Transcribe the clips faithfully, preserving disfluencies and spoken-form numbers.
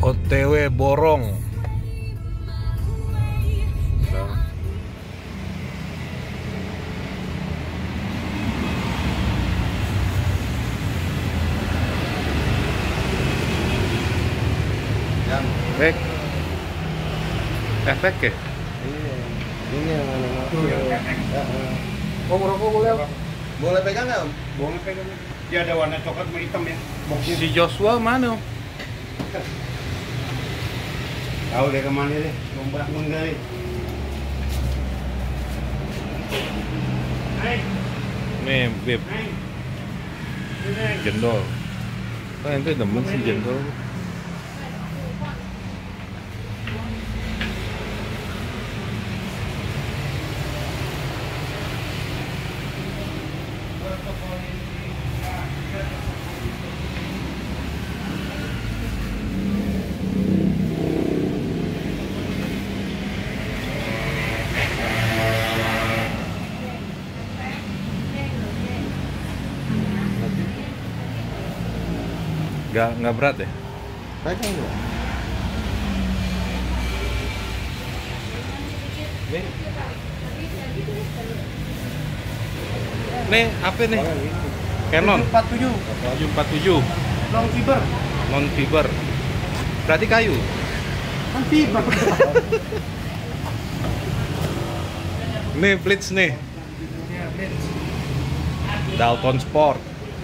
O T W Borong. Yang Efek, efek ya? iya, ini yang mana Oh, ngerokok boleh? boleh pegang nggak om? Boleh pegang. Dia ada warna coklat sama hitam ya. Boxnya. Si Joshua mana? Tahu deh kemana deh, lomba menggali. Hai, Nih, Beb, hai. jendol. Oh, ente demen sih jendol. Nggak, nggak berat ya? Pegang nggak? Nih. Nih, apa nih? Canon empat tujuh tujuh empat tujuh long fiber. non fiber. Berarti kayu. Kan fiber. Nih, Blitz nih. Dalton Sport.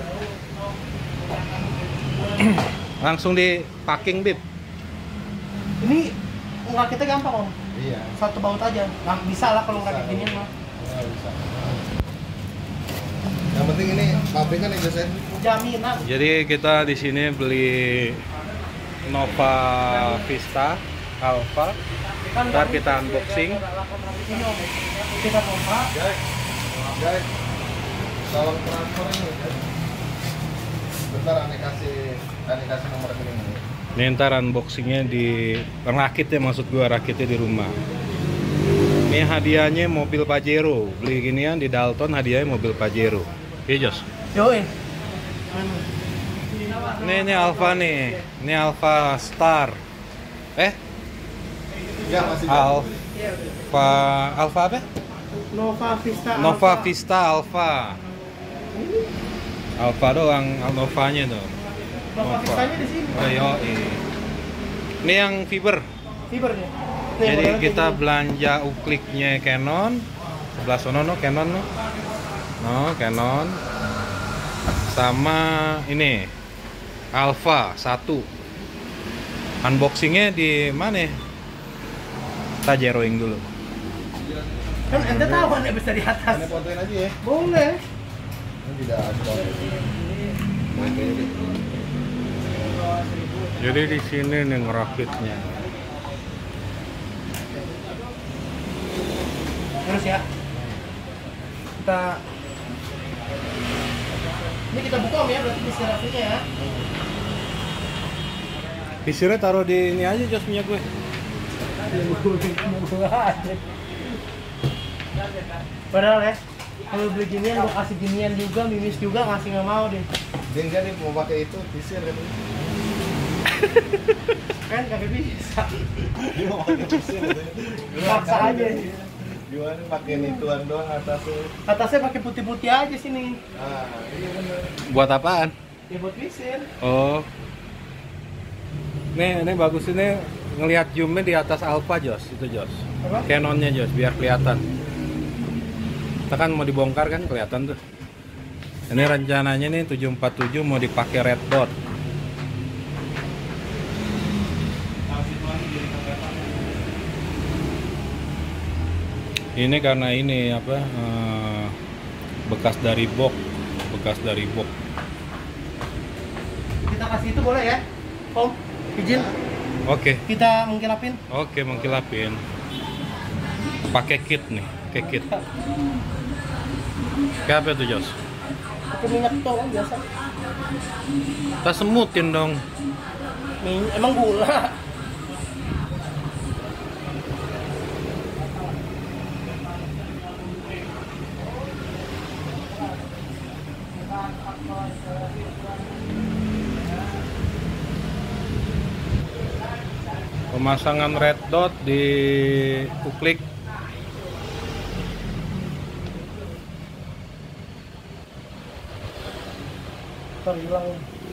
Langsung di packing, Bib. Ini ngerakitnya gampang om, Iya. satu baut aja. Nggak bisa lah kalau ngerakit ginian mah. Nggak bisa. Yang penting ini pabrikan ya saya. Jaminan. Jadi kita di sini beli Nova Vista Alpha. Kan Ntar kami kita unboxing. ini om, kita pompa. Guys, guys, tolong transfer ini. Bentar, aneh kasih, aneh kasih nomor rekening ini. Ini ntar unboxingnya di rakitnya, maksud gua rakitnya di rumah. Ini hadiahnya mobil Pajero. Beli ginian di Dalton, hadiahnya mobil Pajero. Iya, Jos. Yoi. Ini ini Alpha nih. Ini Alpha Star. Eh, Ya masih. Alpha Alpha apa? Nova Vista. Nova Alpha. Vista Alpha. Alpha doang, Novanya tuh. Nova Vistanya di sini. Oh iya. Ini yang fiber. Fibernya. Nih, Jadi modelnya kita kayak gini. belanja ukliknya Canon. Sebelah sono no Canon no. No, Canon. Sama ini Alpha satu. Unboxingnya di mana? Kita zeroing dulu. Kan ente tahu kan ya bisa di atas. Aneh fotoin aja ya. Boleh. Ini tidak ada. Jadi di sini nih ngerakitnya. Terus ya. Kita ini kita buka om ya, berarti di sirafinya ya. Visirnya taruh di ini aja, Jos, punya gue. Padahal ya, kalau beli ginian gua kasih ginian juga, mimis juga ngasih nggak mau deh. Dia enggak nih mau pakai itu, visir kan. Kan kagak bisa. Dia mau pakai visir. Paksa aja. Gimana pakai ituan doang atasnya. Atasnya pakai putih-putih aja sini. Ah, iya benar. Buat apaan? Ya buat visir. Oh. Nih, ini bagus ini ngelihat zoomnya di atas Alpha, Jos. Itu, Jos. Apa? Canonnya, Jos, biar kelihatan. Kita kan mau dibongkar kan kelihatan tuh. Ini rencananya nih tujuh empat tujuh mau dipakai red dot. Ini karena ini apa eh, bekas dari box, bekas dari box. Kita kasih itu boleh ya? Om, izin Oke, kita mengkilapin. oke mengkilapin. Pakai kit nih, pakai kit. Kayak apa tuh, Jos? Pakai minyak tolong biasa. Kita semutin dong. Min- emang gula. Pemasangan red dot di uklik. Terhilang.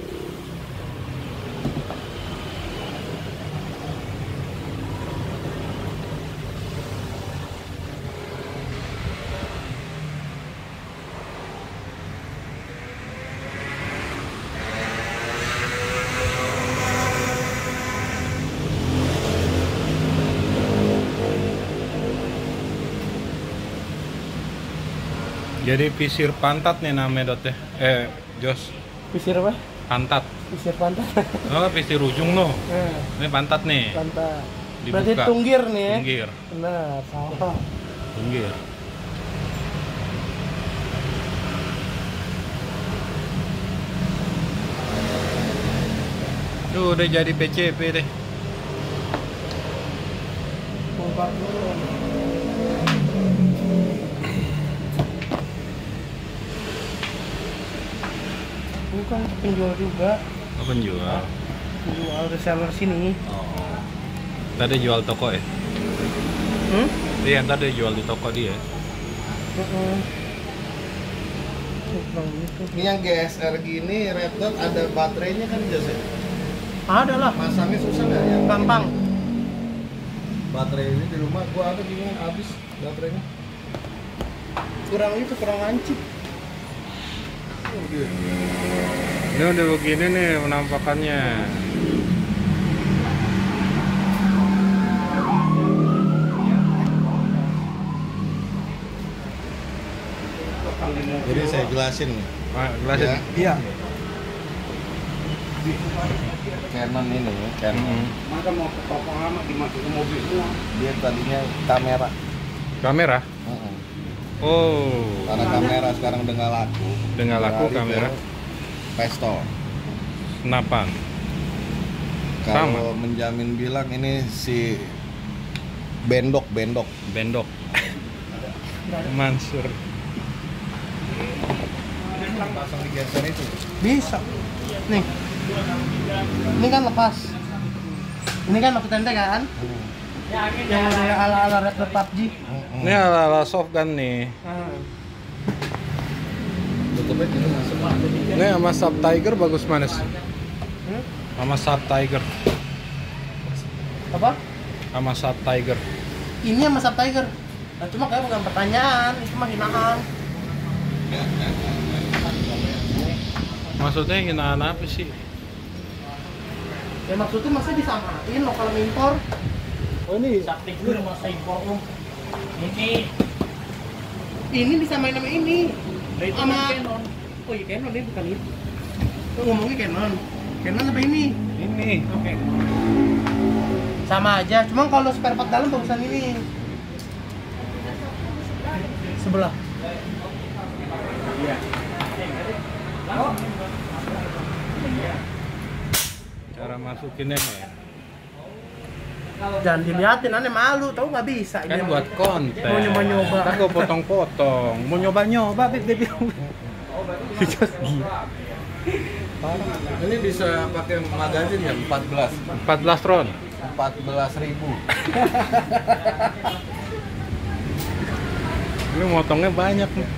Jadi pisir pantat nih namanya Dot ya. Eh, Jos, Pisir apa? pantat. Pisir pantat. Oh, pisir ujung no. Nah, Ini pantat nih. pantat. Dibuka. Berarti tunggir nih ya? Tunggir. Benar, salah. Tunggir. Tuh udah jadi P C P deh. Bongkar dulu. Bukan penjual juga, Oh, penjual. penjual reseller sini. Oh. Tadi jual toko ya? Hmm? Iya, tadi jual di toko dia. Heeh. Kurang gitu. Ini yang G S R gini red dot ada baterainya kan Jos ya? Ada lah, Masangnya susah nggak ya? gampang. Baterai ini di rumah gua ada gini habis baterainya. Kurang itu kurang lancip. Ini udah begini nih penampakannya. Jadi saya jelasin nih. Ah, jelasin. Ya. Iya. Canon ini ya, Canon. Mm-mm. Masa mau ke toko lama dimasukin mobil semua. Dia tadinya kamera. Kamera? Heeh. Oh, Karena kamera sekarang udah nggak laku. udah nggak laku Beralih kamera. ke pistol. Senapan. Kalau menjamin bilang ini si bendok bendok. Bendok. Mansur. Pasang di geser itu. Bisa. Nih. Ini kan lepas. Ini kan waktu tenda kan? Yang udah ala-ala Red Dead P U B G. Ini ala-ala soft gun nih. Nah. Tutupnya gitu masuk. Ini sama Sub Tiger bagus mana sih? Hmm? Sama Sub Tiger. Apa? Sama Sub Tiger. Ini sama Sub Tiger. Nah, cuma kayak bukan pertanyaan, itu mah hinaan. Maksudnya hinaan apa sih? Ya maksudnya masa disamain lokal sama impor. Oh ini Sub Tiger masa impor lu. Ini ini disamain sama ini. Sama Canon. Oh iya Canon ini bukan itu. Lu ngomongnya Canon. Canon apa ini? ini. Oke. Sama aja, cuma kalau spare part dalam bagusan ini. Sebelah. Cara masukinnya nih. Jangan diliatin, aneh malu, tahu nggak bisa. Kan Ini buat konten. Mau nyoba-nyoba. Kan gue potong-potong. Mau nyoba-nyoba, Bib, dia bilang. Just gila. Ini bisa pakai magazin ya empat belas. empat belas ron. empat belas ribu. Ini motongnya banyak nih.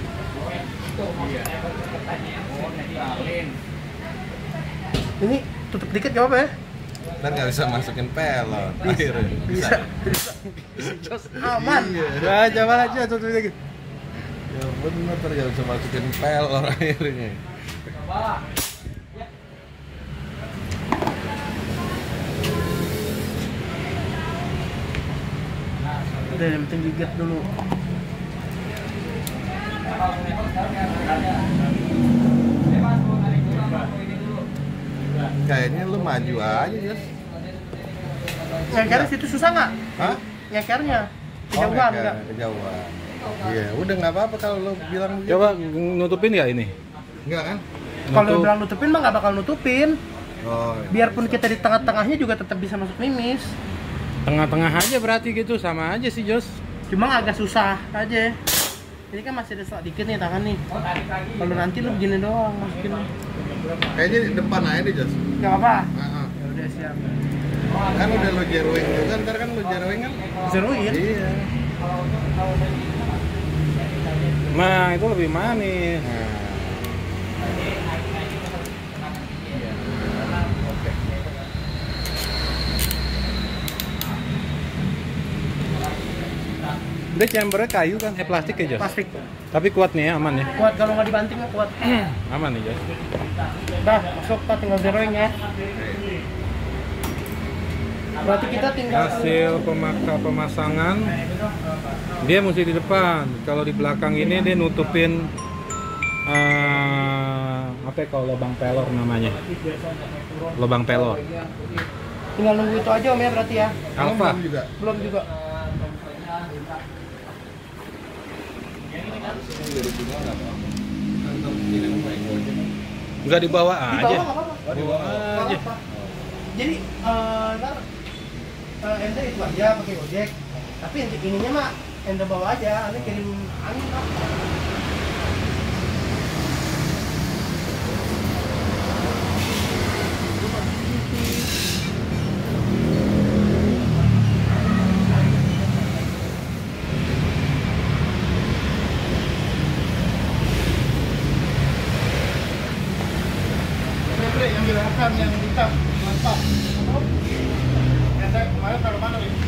Ini tutup dikit gak apa ya? Ntar nggak bisa masukin pelot. Akhirnya Bisa. Jos aman. Ya, coba aja tutup lagi. Ya bener, ntar nggak bisa masukin pelor akhirnya. Udah yang penting gigit dulu. Kayaknya lu maju aja, Jos. Ngeker situ susah nggak? Hah? Ngekernya. Oh, Kejauhan nggak, enggak? kejauhan. Iya, udah nggak apa-apa kalau lu bilang begitu. Coba nutupin nggak ini? Enggak kan? Kalau Nutup. bilang nutupin mah nggak bakal nutupin. Oh, iya. Biarpun kita di tengah-tengahnya juga tetap bisa masuk mimis. Tengah-tengah aja berarti gitu, sama aja sih Jos. Cuma agak susah aja. Ini kan masih ada sedikit nih tangan nih. Kalau nanti lu begini doang masukin. Kayaknya di depan aja deh, Jos. Gak apa. Heeh. Ya udah siap. Kan udah lo jeroing juga, ntar kan lo jeroing kan? Seruin. Iya. Nah, itu lebih manis. Dia chambernya kayu kan, eh plastik ya Jos? Plastik. Tapi kuat nih ya, aman ya? Kuat kalau nggak dibanting mah kuat. Aman nih Jos. Dah, masuk Pak, tinggal zeroing ya. Berarti kita tinggal Hasil pemaksa pemasangan, dia mesti di depan. Kalau di belakang ini dia nutupin uh, apa ya, kalau lubang pelor namanya? Lubang pelor. tinggal nunggu itu aja Om ya berarti ya. Alfa. Belum juga. Belum juga. Enggak dibawa Di aja. bawah nggak apa-apa. Oh, di bawah. Bawa Nggak aja. apa-apa. Jadi eh, ntar eh, ente itu aja pakai ojek. Tapi ente ininya mah ente bawa aja, ente kirim angin Pak. Yang dilakukan yang hitam mantap. Ente kemarin taruh mana nih?